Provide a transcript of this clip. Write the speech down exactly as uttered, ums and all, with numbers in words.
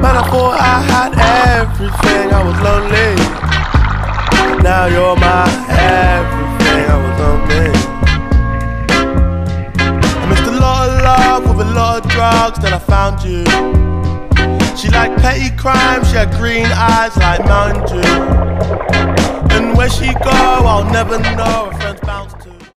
Man, I thought I had everything, I was lonely. Now you're my everything, I was lonely. I missed a lot of love with a lot of drugs, then I found you. She liked petty crime, she had green eyes like Mountain Dew. And where she go, I'll never know, her friends back